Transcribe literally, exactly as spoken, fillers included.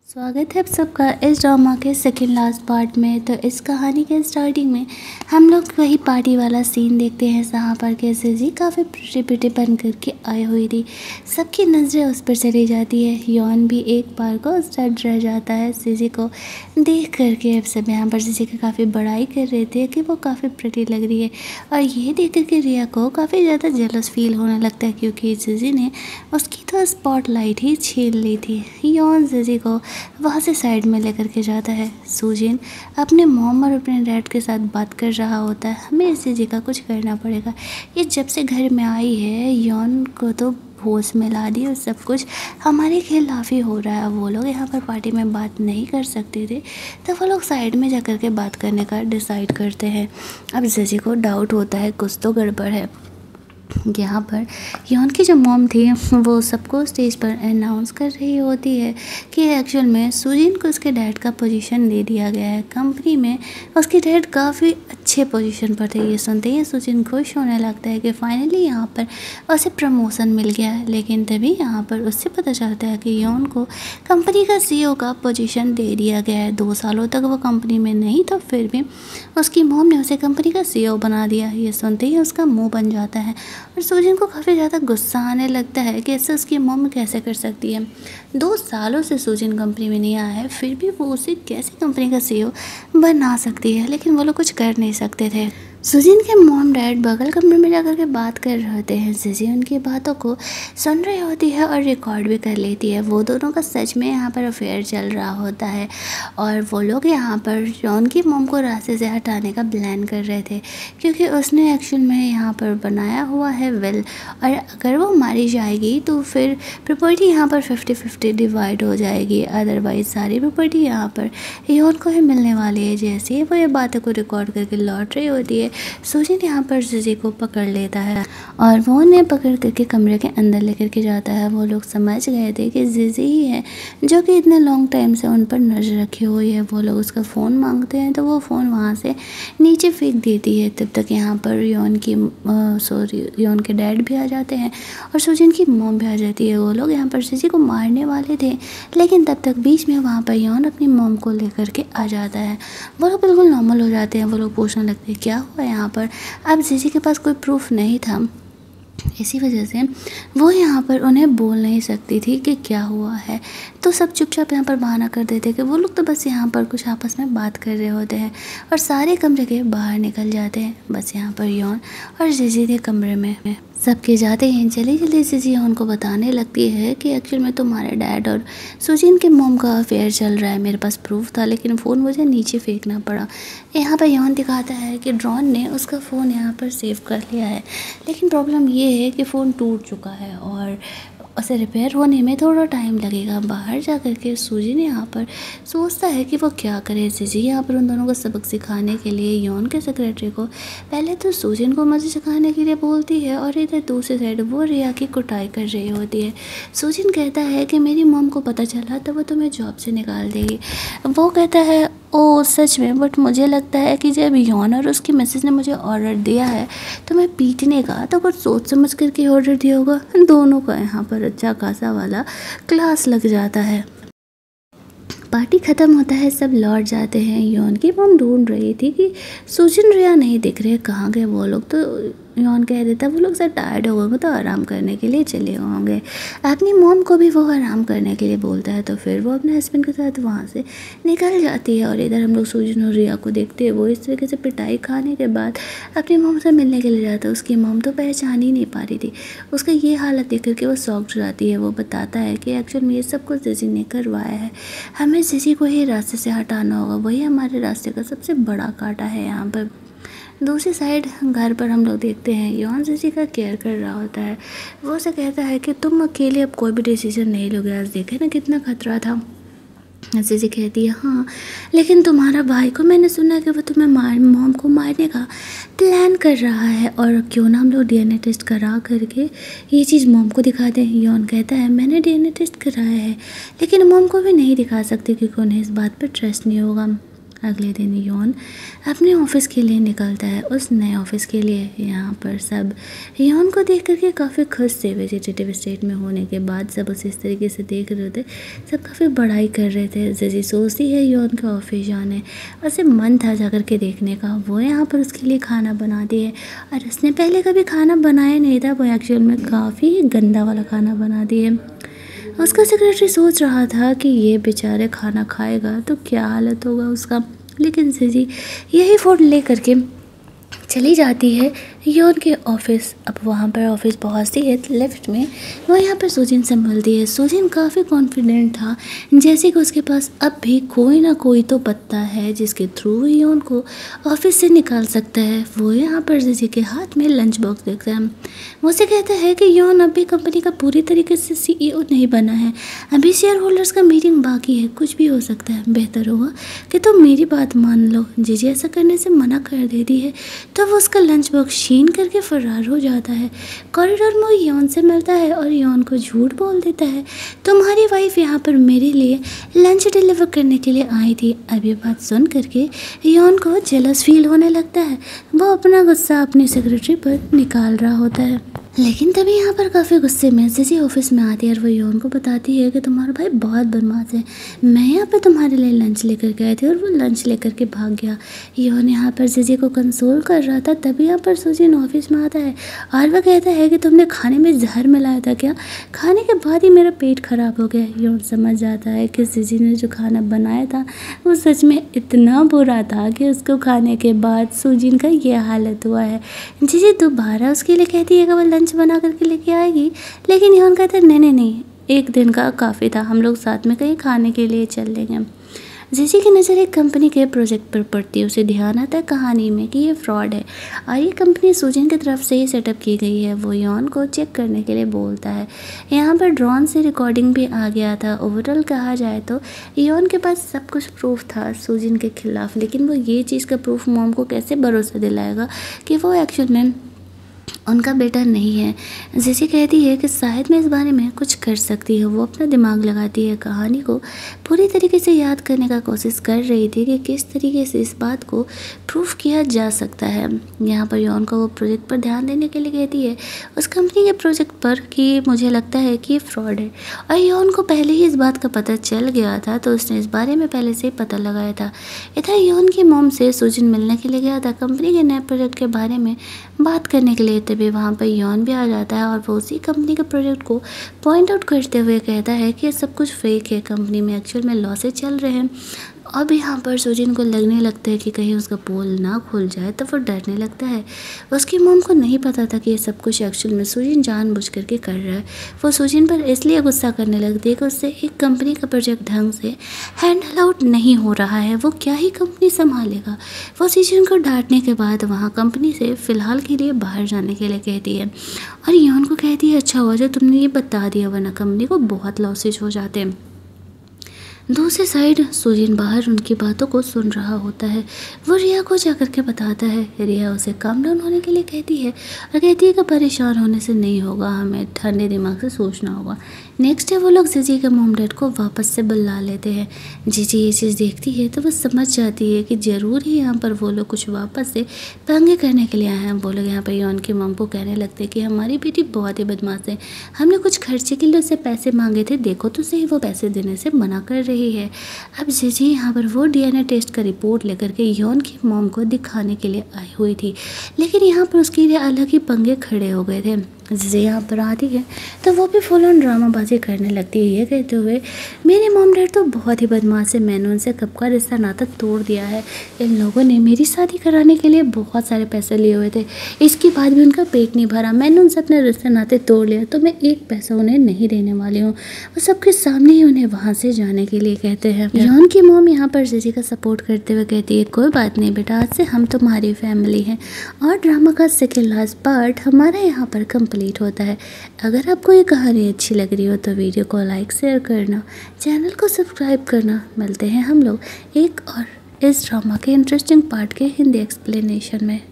स्वागत है आप सबका इस ड्रामा के सेकेंड लास्ट पार्ट में। तो इस कहानी के स्टार्टिंग में हम लोग वही पार्टी वाला सीन देखते हैं जहाँ पर के जिजी काफ़ी प्रिटी पिटी बन करके आई हुई थी। सबकी नज़रें उस पर चली जाती है। यौन भी एक बार को स्टड रह जाता है जिजी को देख करके। अब सब यहाँ पर जिजी की काफ़ी बड़ाई कर रहे थे कि वो काफ़ी प्रिटी लग रही है, और ये देख करके रिया को काफ़ी ज़्यादा जेलस फील होने लगता है क्योंकि जिजी ने उसकी तो स्पॉटलाइट ही छीन ली थी। यौन जिजी को वहाँ से साइड में लेकर के जाता है। सुजिन अपने मॉम और अपने डैड के साथ बात कर रहा होता है, हमें इस चीज़ का कुछ करना पड़ेगा। ये जब से घर में आई है यौन को तो होश में ला दी और सब कुछ हमारे खिलाफ ही हो रहा है। वो लोग यहाँ पर पार्टी में बात नहीं कर सकते थे तो वो लोग साइड में जा कर के बात करने का डिसाइड करते हैं। अब जिजी को डाउट होता है कुछ तो गड़बड़ है। यहाँ पर यौन की जो मॉम थी वो सबको स्टेज पर अनाउंस कर रही होती है कि एक्चुअल में सुजिन को उसके डैड का पोजीशन दे दिया गया है कंपनी में। उसके डैड काफ़ी अच्छे पोजीशन पर थे। ये सुनते ही सुजिन खुश होने लगता है कि फाइनली यहाँ पर उसे प्रमोशन मिल गया है। लेकिन तभी यहाँ पर उससे पता चलता है कि यौन को कंपनी का सीईओ का पोजीशन दे दिया गया है। दो सालों तक वो कंपनी में नहीं था, फिर भी उसकी मॉम ने उसे कंपनी का सीईओ बना दिया। ये सुनते ही उसका मुँह बन जाता है और सुजिन को काफ़ी ज़्यादा गुस्सा आने लगता है कि ऐसे उसकी मॉम कैसे कर सकती है। दो सालों से सुजिन कंपनी में नहीं आया है, फिर भी वो उसे कैसे कंपनी का सीईओ बना सकती है। लेकिन वो लोग कुछ कर नहीं सकते थे। सुजिन के मॉम डैड बगल कमरे में जाकर के बात कर रहे होते हैं। जिजी उनकी बातों को सुन रही होती है और रिकॉर्ड भी कर लेती है। वो दोनों का सच में यहाँ पर अफेयर चल रहा होता है और वो लोग यहाँ पर जॉन की मॉम को रास्ते से हटाने का प्लान कर रहे थे क्योंकि उसने एक्चुअल में यहाँ पर बनाया हुआ है विल, और अगर वो मारी जाएगी तो फिर प्रॉपर्टी यहाँ पर फिफ्टी फिफ्टी डिवाइड हो जाएगी। अदरवाइज सारी प्रॉपर्टी यहाँ पर यौन को ही मिलने वाली है। जैसे ही वो ये बातों को रिकॉर्ड करके लौट रही होती है, सुजिन यहाँ पर जिजी को पकड़ लेता है और वो उन्हें पकड़ करके कमरे के अंदर लेकर के जाता है। वो लोग समझ गए थे कि जिजी ही है जो कि इतने लॉन्ग टाइम से उन पर नज़र रखी हुई है। वो लोग उसका फ़ोन मांगते हैं तो वो फ़ोन वहाँ से नीचे फेंक देती है। तब तक यहाँ पर यौन की सॉरी यौन के डैड भी आ जाते हैं और सुजिन की मॉम भी आ जाती है। वो लोग यहाँ पर जिजी को मारने वाले थे, लेकिन तब तक बीच में वहाँ पर यौन अपनी मॉम को लेकर के आ जाता है। वो लोग बिल्कुल नॉर्मल हो जाते हैं। वो लोग पूछने लगते हैं क्या हुआ यहाँ पर। अब जिजी के पास कोई प्रूफ नहीं था, इसी वजह से वो यहाँ पर उन्हें बोल नहीं सकती थी कि क्या हुआ है। तो सब चुपचाप यहाँ पर बहाना कर देते कि वो लोग तो बस यहाँ पर कुछ आपस में बात कर रहे होते हैं और सारे कमरे के बाहर निकल जाते हैं। बस यहाँ पर यौन और जिजी थे कमरे में। सबके जाते हैं जल्दी जल्दी जिजी उनको बताने लगती है कि एक्चुअल में तुम्हारे डैड और सुजिन के मॉम का अफेयर चल रहा है। मेरे पास प्रूफ था लेकिन फ़ोन मुझे नीचे फेंकना पड़ा। यहाँ पर यौन दिखाता है कि ड्रॉन ने उसका फ़ोन यहाँ पर सेव कर लिया है, लेकिन प्रॉब्लम ये है कि फ़ोन टूट चुका है और उसे रिपेयर होने में थोड़ा टाइम लगेगा। बाहर जा कर के सुजिन यहाँ पर सोचता है कि वो क्या करे। जिजी यहाँ पर उन दोनों को सबक सिखाने के लिए यौन के सेक्रेटरी को पहले तो सुजिन को मज़े सिखाने के लिए बोलती है और इधर दूसरी साइड वो रिया की कुटाई कर रही होती है। सुजिन कहता है कि मेरी मॉम को पता चला तो वो तुम्हें जॉब से निकाल देगी। वो कहता है ओ सच में, बट मुझे लगता है कि जब यौन और उसकी मिसेज ने मुझे ऑर्डर दिया है तो मैं पीटने का तो कुछ सोच समझ करके ऑर्डर दिया होगा। दोनों का यहाँ पर अच्छा खासा वाला क्लास लग जाता है। पार्टी ख़त्म होता है, सब लौट जाते हैं। यौन की मॉम ढूंढ रही थी कि सुजिन रिया नहीं दिख रहे, कहाँ गए वो लोग। तो यौन कह देता वो लोग सब टायर्ड हो गए, तो आराम करने के लिए चले होंगे। अपनी मॉम को भी वो आराम करने के लिए बोलता है तो फिर वो अपने हस्बैंड के साथ वहाँ से निकल जाती है। और इधर हम लोग सुजिन और रिया को देखते हैं, वो इस तरीके से पिटाई खाने के बाद अपनी मॉम से मिलने के लिए जाता है। उसकी मॉम तो पहचान ही नहीं पा रही थी। उसका ये हालत देख करके वो शॉक्ड हो जाती है। वो बताता है कि एक्चुअल में ये सब कुछ जिजी ने करवाया है, हमें जिजी को ही रास्ते से हटाना होगा, वही हमारे रास्ते का सबसे बड़ा कांटा है। यहाँ पर दूसरी साइड घर पर हम लोग देखते हैं यौन जिजी का केयर कर रहा होता है। वो उसे कहता है कि तुम अकेले अब कोई भी डिसीजन नहीं लोगे, आज देखे ना कितना खतरा था। जिजी कहती है हाँ, लेकिन तुम्हारा भाई को मैंने सुना कि वो तुम्हें मार मॉम को मारने का प्लान कर रहा है, और क्यों ना हम लोग डीएनए टेस्ट करा करके ये चीज़ मॉम को दिखा दें। यौन कहता है मैंने डीएनए टेस्ट कराया है लेकिन मॉम को भी नहीं दिखा सकती क्योंकि उन्हें इस बात पर ट्रस्ट नहीं होगा। अगले दिन योन अपने ऑफिस के लिए निकलता है, उस नए ऑफिस के लिए। यहाँ पर सब योन को देख करके काफ़ी खुश थे। वेजिटेटिव स्टेट में होने के बाद सब उसे इस तरीके से देख रहे थे, सब काफ़ी बड़ाई कर रहे थे। जिजी सोचती है योन का ऑफिस जाने, उसे मन था जा कर के देखने का। वो यहाँ पर उसके लिए खाना बनाती है और उसने पहले कभी खाना बनाया नहीं था, वो एक्चुअल में काफ़ी गंदा वाला खाना बना दिए। उसका सेक्रेटरी सोच रहा था कि ये बेचारे खाना खाएगा तो क्या हालत होगा उसका, लेकिन जिजी यही फ़ोन ले करके चली जाती है योन के ऑफिस। अब वहाँ पर ऑफिस पहुँचती है, लिफ्ट में वो यहाँ पर सुजिन से मिलती है। सुजिन काफ़ी कॉन्फिडेंट था, जैसे कि उसके पास अब भी कोई ना कोई तो पत्ता है जिसके थ्रू योन को ऑफिस से निकाल सकता है। वो यहाँ पर जिजी के हाथ में लंच बॉक्स देखता है। वो उसे कहता है कि योन अभी कंपनी का पूरी तरीके से सीईओ नहीं बना है, अभी शेयर होल्डर्स का मीटिंग बाकी है, कुछ भी हो सकता है, बेहतर होगा कि तुम तो मेरी बात मान लो। जिजी ऐसा करने से मना कर देती है तो वो उसका लंच बॉक्स छीन करके फरार हो जाता है। कॉरिडोर में वो योन से मिलता है और योन को झूठ बोल देता है, तुम्हारी वाइफ यहाँ पर मेरे लिए लंच डिलीवर करने के लिए आई थी। अब ये बात सुन करके योन को जेलस फील होने लगता है। वो अपना गुस्सा अपने सेक्रेटरी पर निकाल रहा होता है, लेकिन तभी यहाँ पर काफ़ी गुस्से में जिजी ऑफिस में आती है और वो योन को बताती है कि तुम्हारा भाई बहुत बदमाश है, मैं यहाँ पर तुम्हारे लिए लंच लेकर गए थे और वो लंच लेकर के भाग गया। योन यहाँ पर जिजी को कंसोल कर रहा था, तभी यहाँ पर सुजिन ऑफिस में आता है और वह कहता है कि तुमने खाने में जहर मिलाया था क्या, खाने के बाद ही मेरा पेट खराब हो गया। योन समझ जाता है कि जिजी ने जो खाना बनाया था वो सच में इतना बुरा था कि उसको खाने के बाद सुजिन का ये हालत हुआ है। जिजी दोबारा उसके लिए कहती है कि वो लंच बना करके लेके आएगी, लेकिन योन कहता है नहीं नहीं नहीं, एक दिन का काफ़ी था, हम लोग साथ में कहीं खाने के लिए चल लेंगे। जिजी की नज़र एक कंपनी के प्रोजेक्ट पर पड़ती है, उसे ध्यान आता है कहानी में कि ये फ्रॉड है और ये कंपनी सुजिन की तरफ से ही सेटअप की गई है। वो योन को चेक करने के लिए बोलता है। यहाँ पर ड्रोन से रिकॉर्डिंग भी आ गया था। ओवरऑल कहा जाए तो योन के पास सब कुछ प्रूफ था सुजिन के खिलाफ, लेकिन वो ये चीज़ का प्रूफ मॉम को कैसे भरोसा दिलाएगा कि वो एक्चुअल में उनका बेटा नहीं है। जिजी कहती है कि शायद मैं इस बारे में कुछ कर सकती है। वो अपना दिमाग लगाती है, कहानी को पूरी तरीके से याद करने का कोशिश कर रही थी कि किस तरीके से इस बात को प्रूफ किया जा सकता है। यहाँ पर योन को वो प्रोजेक्ट पर ध्यान देने के लिए कहती है, उस कंपनी के प्रोजेक्ट पर, कि मुझे लगता है कि ये फ्रॉड है। और योन को पहले ही इस बात का पता चल गया था, तो उसने इस बारे में पहले से ही पता लगाया था। इधर योन की मॉम से सुजिन मिलने के लिए गया था कंपनी के नए प्रोजेक्ट के बारे में बात करने के लिए। तभी वहाँ पर योन भी आ जाता है और वो उसी कंपनी के प्रोजेक्ट को पॉइंट आउट करते हुए कहता है कि ये सब कुछ फेक है, कंपनी में एक्चुअल में लॉसेज चल रहे हैं। अब यहाँ पर सुजिन को लगने लगता है कि कहीं उसका पोल ना खुल जाए, तो वो डरने लगता है। उसकी मॉम को नहीं पता था कि ये सब कुछ एक्चुअल में सुजिन जानबूझ करके कर रहा है। वो सुजिन पर इसलिए गुस्सा करने लगती है कि उससे एक कंपनी का प्रोजेक्ट ढंग से हैंडल आउट नहीं हो रहा है, वो क्या ही कंपनी संभालेगा। वो सुजिन को डांटने के बाद वहाँ कंपनी से फ़िलहाल के लिए बाहर जाने के लिए कहती है और योन को कहती है, अच्छा हुआ जो तुमने ये बता दिया, वरना कंपनी को बहुत लॉसेज हो जाते हैं। दूसरी साइड सुजिन बाहर उनकी बातों को सुन रहा होता है। वो रिया को जा करके बताता है। रिया उसे काम डाउन होने के लिए कहती है और कहती है कि परेशान होने से नहीं होगा, हमें ठंडे दिमाग से सोचना होगा। नेक्स्ट डे वो लोग जिजी के मॉम डैड को वापस से बुला लेते हैं। जिजी ये चीज़ देखती है तो वो समझ जाती है कि ज़रूर ही यहाँ पर वो लोग कुछ वापस से पंगे करने के लिए आए हैं। वो लोग यहाँ पर योन की मॉम को कहने लगते हैं कि हमारी बेटी बहुत ही बदमाश है, हमने कुछ खर्चे के लिए उससे पैसे मांगे थे, देखो तो सही वो पैसे देने से मना कर रही है। अब जिजी यहाँ पर वो डीएनए टेस्ट का रिपोर्ट लेकर के योन की मॉम को दिखाने के लिए आई हुई थी, लेकिन यहाँ पर उसके लिए अलग ही पंगे खड़े हो गए थे। जिजी यहाँ पर आती है तो वो भी फुल ऑन ड्रामाबाजी करने लगती है, ये कहते हुए मेरे मॉम डैड तो बहुत ही बदमाश है, मैंने उनसे कब का रिश्ता नाता तोड़ दिया है। इन लोगों ने मेरी शादी कराने के लिए बहुत सारे पैसे लिए हुए थे, इसके बाद भी उनका पेट नहीं भरा, मैंने उनसे अपने रिश्ते नाते तोड़ लिया, तो मैं एक पैसा उन्हें नहीं देने वाली हूँ। वो सबके सामने ही उन्हें वहाँ से जाने के लिए कहते हैं। योन की मॉम यहाँ पर जिजी का सपोर्ट करते हुए कहती है, कोई बात नहीं बेटा, आज से हम तुम्हारी फैमिली हैं। और ड्रामा का सेकेंड लास्ट पार्ट हमारा यहाँ पर कंप्लीट होता है। अगर आपको ये कहानी अच्छी लग रही हो तो वीडियो को लाइक शेयर करना, चैनल को सब्सक्राइब करना। मिलते हैं हम लोग एक और इस ड्रामा के इंटरेस्टिंग पार्ट के हिंदी एक्सप्लेनेशन में।